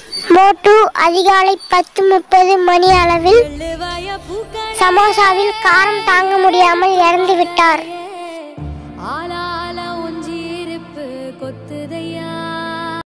மோட்டு அதிகாலை 10:30 மணி அளவில் சமோசாவில் காரம் தாங்க முடியாமல் இறந்து விட்டார்.